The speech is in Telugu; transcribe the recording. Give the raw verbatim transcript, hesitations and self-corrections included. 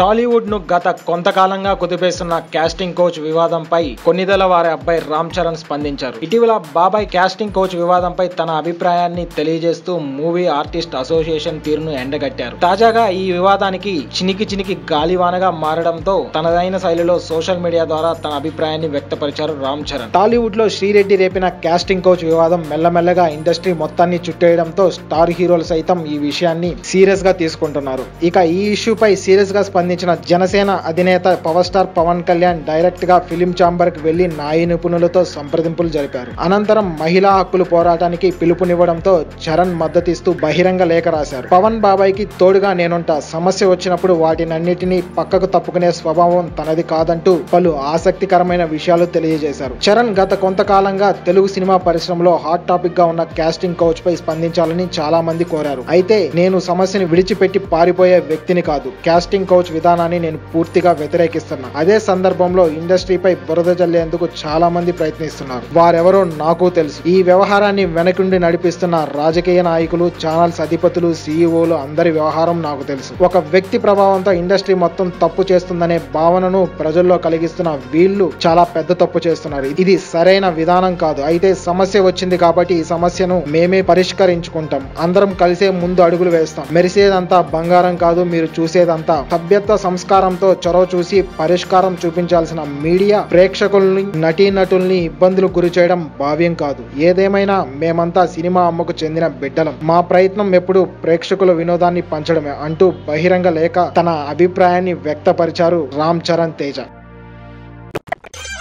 టాలీవుడ్ ను గత కొంతకాలంగా కుదిపేస్తున్న కాస్టింగ్ కోచ్ వివాదంపై కొన్నిదల వారి అబ్బాయి రామ్ చరణ్ స్పందించారు. ఇటీవల బాబాయ్ కాస్టింగ్ కోచ్ వివాదంపై తన అభిప్రాయాన్ని తెలియజేస్తూ మూవీ ఆర్టిస్ట్ అసోసియేషన్ తీరును ఎండగట్టారు. తాజాగా ఈ వివాదానికి చినికి చినికి గాలివానగా మారడంతో తనదైన శైలిలో సోషల్ మీడియా ద్వారా తన అభిప్రాయాన్ని వ్యక్తపరిచారు రామ్ చరణ్. టాలీవుడ్ లో శ్రీరెడ్డి రేపిన కాస్టింగ్ కోచ్ వివాదం మెల్లమెల్లగా ఇండస్ట్రీ మొత్తాన్ని చుట్టేయడంతో స్టార్ హీరోలు సైతం ఈ విషయాన్ని సీరియస్ గా తీసుకుంటున్నారు. ఇక ఈ ఇష్యూపై సీరియస్ గా స్పందించిన జనసేన అధినేత power star Pawan Kalyan direct గా ఫిలిం ఛాంబర్ కి వెళ్లి న్యాయ నిపుణులతో సంప్రదింపులు జరిపారు. అనంతరం మహిళా హక్కుల పోరాటానికి పిలుపునివ్వడంతో చరణ్ మద్దతిస్తూ బహిరంగ లేఖ రాశారు. పవన్ బాబాయ్ కి తోడుగా నేనుంటా, సమస్య వచ్చినప్పుడు వాటినన్నిటినీ పక్కకు తప్పుకునే స్వభావం తనది కాదంటూ పలు ఆసక్తికరమైన విషయాలు తెలియజేశారు. చరణ్ గత కొంతకాలంగా తెలుగు సినిమా పరిశ్రమలో హాట్ టాపిక్ గా ఉన్న కాస్టింగ్ కోచ్ పై స్పందించాలని చాలా మంది కోరారు. అయితే నేను సమస్యని విడిచిపెట్టి పారిపోయే వ్యక్తిని కాదు. కాస్టింగ్ కోచ్ విధానాన్ని నేను పూర్తిగా వ్యతిరేకిస్తున్నా. అదే సందర్భంలో ఇండస్ట్రీపై బురద జల్లేందుకు చాలా మంది ప్రయత్నిస్తున్నారు. వారెవరో నాకు తెలుసు. ఈ వ్యవహారాన్ని వెనకుండి నడిపిస్తున్న రాజకీయ నాయకులు, ఛానల్స్ అధిపతులు, సీఈఓలు అందరి వ్యవహారం నాకు తెలుసు. ఒక వ్యక్తి ప్రభావంతో ఇండస్ట్రీ మొత్తం తప్పు చేస్తుందనే భావనను ప్రజల్లో కలిగిస్తున్న వీళ్ళు చాలా పెద్ద తప్పు చేస్తున్నారు. ఇది సరైన విధానం కాదు. అయితే సమస్య వచ్చింది కాబట్టి ఈ సమస్యను మేమే పరిష్కరించుకుంటాం. అందరం కలిసే ముందు అడుగులు వేస్తాం. మెరిసేదంతా బంగారం కాదు, మీరు చూసేదంతా సభ్యత్వ సంస్కారంతో చొరవ చూసి పరిష్కారం చూపించాల్సిన మీడియా ప్రేక్షకుల్ని, నటీనటుల్ని ఇబ్బందులు గురి చేయడం భావ్యం కాదు. ఏదేమైనా మేమంతా సినిమా అమ్మకు చెందిన బిడ్డలం. మా ప్రయత్నం ఎప్పుడు ప్రేక్షకుల వినోదాన్ని పంచడమే అంటూ బహిరంగ లేఖ తన అభిప్రాయాన్ని వ్యక్తపరిచారు రామ్ చరణ్ తేజ.